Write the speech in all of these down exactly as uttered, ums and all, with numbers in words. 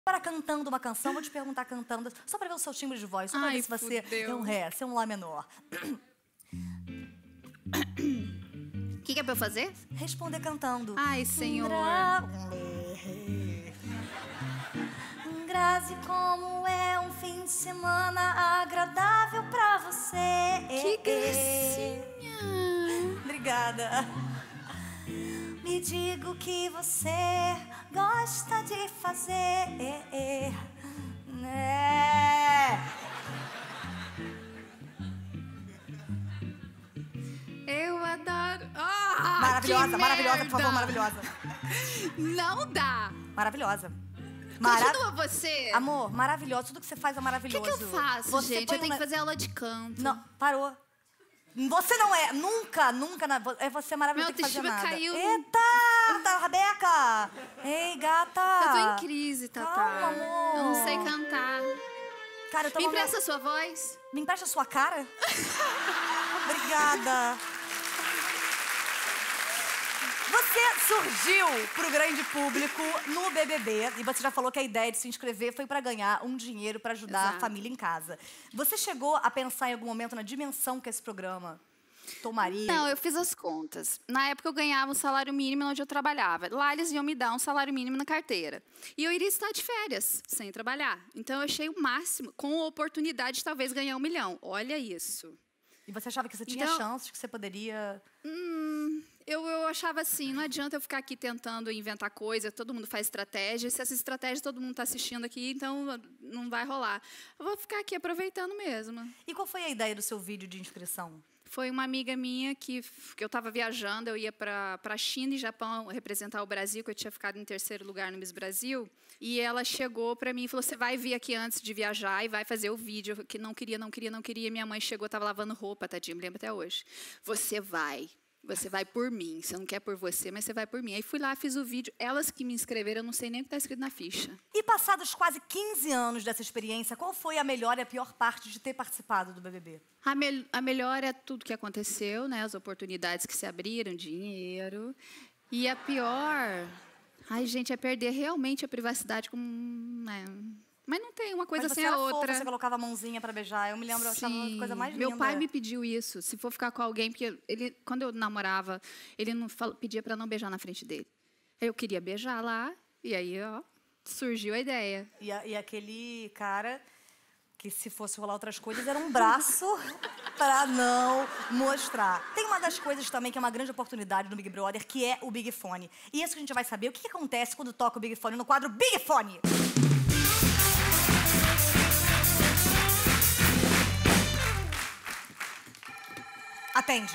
Para cantando uma canção, vou te perguntar cantando, só para ver o seu timbre de voz, só para ver se você é um ré, se é um lá menor. O que, que é pra eu fazer? Responder cantando. Ai, senhor. Gra... Grazi, como é um fim de semana agradável pra você. Que gracinha. Obrigada. Me diga o que você gosta de fazer. É. Eu adoro. Oh, maravilhosa, maravilhosa, por favor, maravilhosa. Não dá. Maravilhosa. Continua Mara... você. Amor, maravilhoso. Tudo que você faz é maravilhoso. O que, que eu faço, você gente? Eu tenho uma... que fazer aula de canto. Não, parou. Você não é, nunca, nunca, na... é você maravilhoso, tem que fazer nada. Caiu. Eita, tá, Rebeca! Ei, gata! Eu tô em crise, Tatá. Calma, amor. Eu não sei cantar. Cara, eu tô Me uma... empresta a sua voz? Me empresta a sua cara? Obrigada. Você surgiu pro grande público no B B B e você já falou que a ideia de se inscrever foi pra ganhar um dinheiro pra ajudar Exato. a família em casa. Você chegou a pensar em algum momento na dimensão que esse programa tomaria? Não, eu fiz as contas. Na época eu ganhava um salário mínimo onde eu trabalhava. Lá eles iam me dar um salário mínimo na carteira. E eu iria estar de férias, sem trabalhar. Então eu achei o máximo, com a oportunidade de talvez ganhar um milhão. Olha isso. E você achava que você tinha então, chances, que você poderia... Hum, eu, eu achava assim, não adianta eu ficar aqui tentando inventar coisa, todo mundo faz estratégia, se essa estratégia todo mundo está assistindo aqui, então não vai rolar. Eu vou ficar aqui aproveitando mesmo. E qual foi a ideia do seu vídeo de inscrição? Foi uma amiga minha que, que eu estava viajando, eu ia para a China e Japão representar o Brasil, que eu tinha ficado em terceiro lugar no Miss Brasil. E ela chegou para mim e falou, você vai vir aqui antes de viajar e vai fazer o vídeo. Eu que não queria, não queria, não queria. Minha mãe chegou, estava lavando roupa, tadinha, me lembro até hoje. Você vai. Você vai por mim. Você não quer por você, mas você vai por mim. Aí fui lá, fiz o vídeo. Elas que me inscreveram, eu não sei nem o que está escrito na ficha. E passados quase quinze anos dessa experiência, qual foi a melhor e a pior parte de ter participado do B B B? A, me a melhor é tudo que aconteceu, né? As oportunidades que se abriram, dinheiro. E a pior... Ai, gente, é perder realmente a privacidade com... Né? Mas não tem uma coisa Mas sem a outra. Fofa, você colocava a mãozinha pra beijar. Eu me lembro, eu achava a coisa mais linda. Meu pai me pediu isso, se for ficar com alguém, porque ele, quando eu namorava, ele não fal, pedia pra não beijar na frente dele. Eu queria beijar lá, e aí, ó, surgiu a ideia. E, a, e aquele cara, que se fosse rolar outras coisas, era um braço pra não mostrar. Tem uma das coisas também que é uma grande oportunidade no Big Brother, que é o Big Fone. E isso que a gente vai saber, o que, que acontece quando toca o Big Fone no quadro Big Fone? Atende.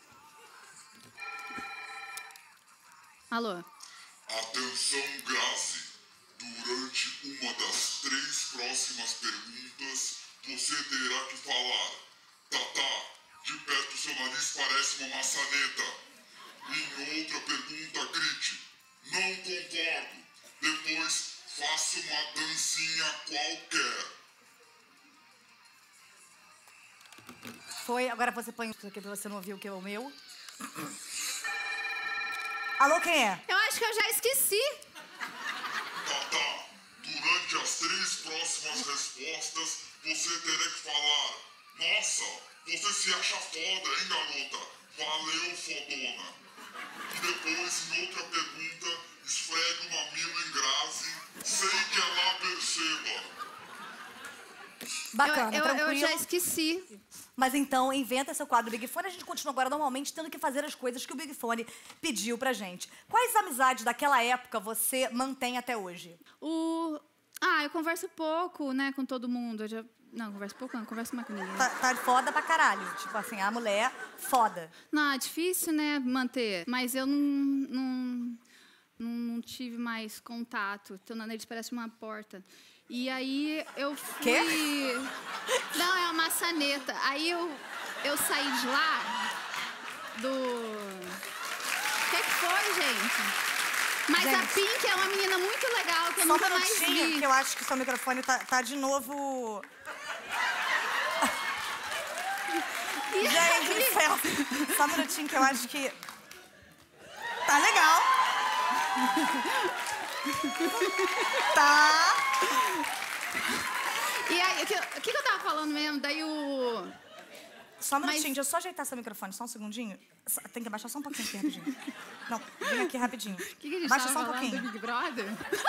Alô? Atenção, Grazi. Durante uma das três próximas perguntas, você terá que falar. Tatá, de perto seu nariz parece uma maçaneta. Em outra pergunta, grite. Não concordo. Depois, faça uma dancinha qualquer. Foi, agora você põe isso aqui pra você não ouvir o que é o meu. Alô, quem é? Eu acho que eu já esqueci. Tatá, durante as três próximas respostas, você terá que falar. Nossa, você se acha foda, hein, garota? Valeu, fodona. E depois, em outra pergunta, esfregue o mamilo em Grazi, sem que ela perceba. Bacana, eu, eu, tranquilo. Eu já esqueci. Mas então, inventa seu quadro Big Fone. A gente continua agora normalmente tendo que fazer as coisas que o Big Fone pediu pra gente. Quais amizades daquela época você mantém até hoje? O... Ah, eu converso pouco, né, com todo mundo. Eu já... Não, converso pouco não, converso mais com ninguém. Tá, tá foda pra caralho. Tipo assim, a mulher foda. Não, é difícil, né, manter. Mas eu não... não... Não, não tive mais contato. Então, na neles parece uma porta. E aí eu fui... Quê? Não, é uma maçaneta. Aí eu, eu saí de lá do... O que, que foi, gente? Mas gente, a Pink é uma menina muito legal que eu nunca mais vi. Que eu acho que o seu microfone tá, tá de novo... E gente aí... do céu. Só um minutinho que eu acho que... Tá legal. Tá. Peraí, o que, o que eu tava falando mesmo? Daí o... Só um minutinho, Mas- deixa eu só ajeitar seu microfone, só um segundinho. Só- Tem que abaixar só um pouquinho aqui, rapidinho. Não, vem aqui rapidinho. O que, que a gente Baixa tava só um falando pouquinho. do Big Brother?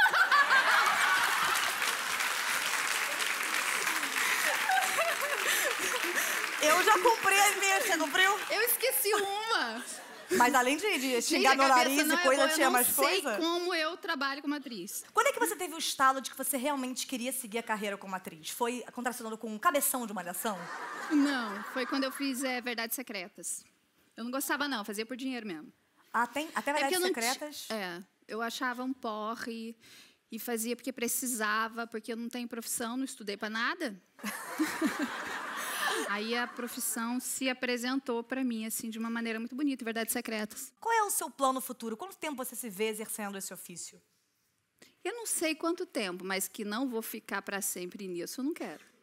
Eu já comprei as minhas, você cumpriu? Eu esqueci uma. Mas além de, de xingar Gente, meu a cabeça nariz não e é coisa, boa, tinha eu mais não sei coisa? como eu trabalho como atriz. Quando é que você teve o estalo de que você realmente queria seguir a carreira como atriz? Foi contracenando com um cabeção de malhação? Não, foi quando eu fiz é, Verdades Secretas. Eu não gostava, não, fazia por dinheiro mesmo. Ah, tem? Até É porque Verdades eu não ti- Secretas? É, eu achava um porre e fazia porque precisava, porque eu não tenho profissão, não estudei pra nada. Aí a profissão se apresentou pra mim, assim, de uma maneira muito bonita, Verdades Secretas. Qual é o seu plano futuro? Quanto tempo você se vê exercendo esse ofício? Eu não sei quanto tempo, mas que não vou ficar pra sempre nisso, eu não quero.